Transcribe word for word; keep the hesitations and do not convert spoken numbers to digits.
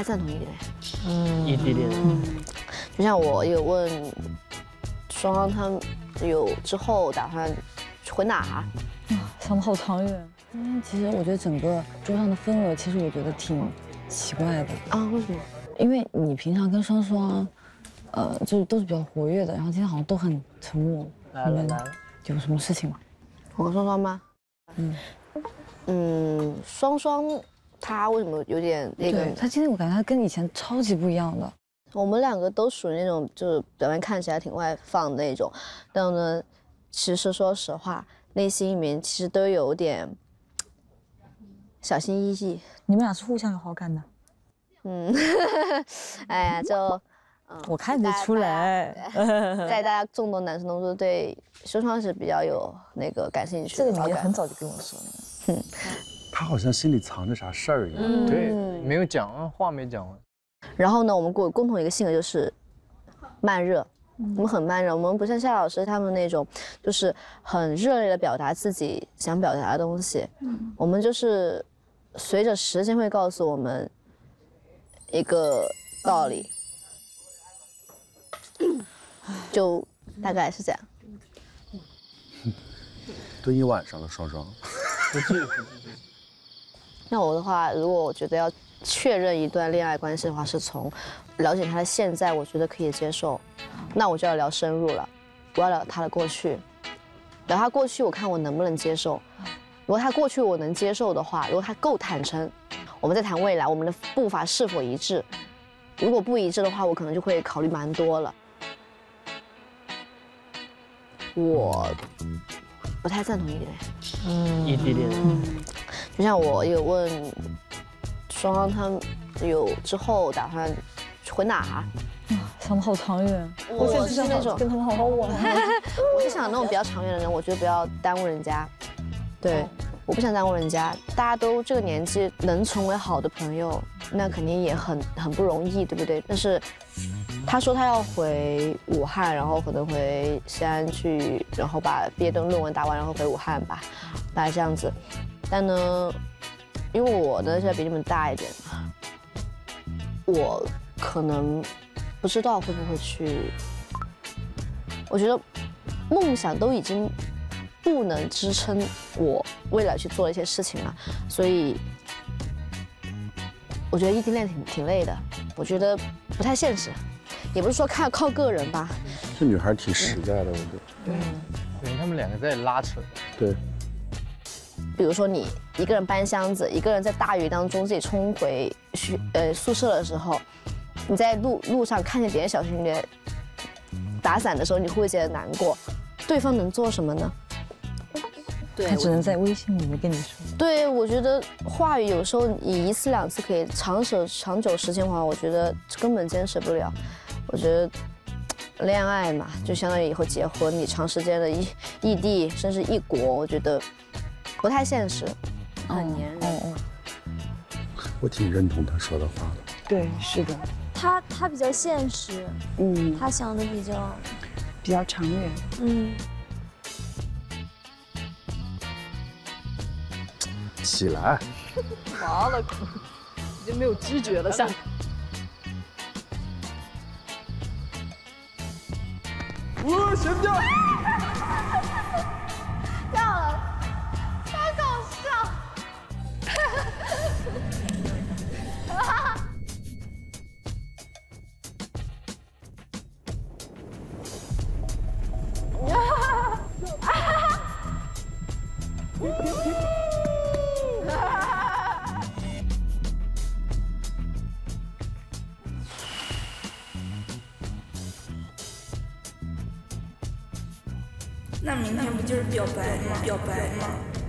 赞同异地恋。 嗯，异地恋。 嗯，就像我有问双方他们有之后打算回哪？啊， 想得好长远。今天其实我觉得整个桌上的氛围，其实我觉得挺奇怪的啊。为什么？ 因为你平常跟双双，呃，就是都是比较活跃的，然后今天好像都很沉默。 来了来了， 有什么事情吗？ 我跟双双吗？ 嗯嗯，双双她为什么有点那个？ 她今天我感觉她跟以前超级不一样的。 我们两个都属于那种就是表面看起来挺外放的那种，但呢，其实说实话，内心里面其实都有点小心翼翼。 你们俩是互相有好感的？ 嗯，哎呀，就， 嗯，我看得出来， 在大家众多男生当中，对双双是比较有那个感兴趣的。 这个你也很早就跟我说了。 嗯， 他好像心里藏着啥事儿一样。 嗯，对，没有讲，话没讲完。 然后呢，我们共共同一个性格就是慢热，我们很慢热，我们不像夏老师他们那种，就是很热烈的表达自己想表达的东西。嗯，我们就是随着时间会告诉我们一个道理，就大概是这样。 蹲一晚上了，双双。 不至于。 那我的话，如果我觉得要确认一段恋爱关系的话，是从了解他的现在，我觉得可以接受，那我就要聊深入了，我要聊他的过去，聊他过去，我看我能不能接受。如果他过去我能接受的话，如果他够坦诚，我们再谈未来，我们的步伐是否一致。如果不一致的话，我可能就会考虑蛮多了。我不太赞同异地恋。 嗯，异地恋。 嗯，就像我有问双方他们有之后打算回哪？啊， 想得好长远。 我是那种跟他们好好玩。 我是想那种比较长远的人，我觉得不要耽误人家。对，我不想耽误人家。大家都这个年纪能成为好的朋友，那肯定也很很不容易，对不对？但是他说他要回武汉，然后可能回西安去，然后把毕业论文答完，然后回武汉吧，大概这样子。但呢，因为我呢现在比你们大一点，我可能不知道会不会去。我觉得梦想都已经不能支撑我未来去做一些事情了，所以我觉得异地恋挺挺累的，我觉得不太现实，也不是说看靠个人吧。 这女孩挺实在的，我觉得。 对，对他们两个在拉扯。 对。 比如说你一个人搬箱子，一个人在大雨当中自己冲回学呃宿舍的时候，你在路路上看见别人小情侣打伞的时候，你会不会觉得难过？对方能做什么呢？ 对，他只能在微信里面跟你说。 对，我觉得话语有时候你一次两次可以，长久长久时间的话，我觉得根本坚持不了。我觉得恋爱嘛，就相当于以后结婚，你长时间的异异地甚至异国，我觉得不太现实，很黏人。 哦哦， 我挺认同他说的话的。 对，是的。 他他比较现实，嗯，他想的比较比较长远， 嗯。 起来！ 麻了，已经没有知觉了，像。 我悬吊。 掉了，太搞笑。 那明天不就是表白吗？表白吗？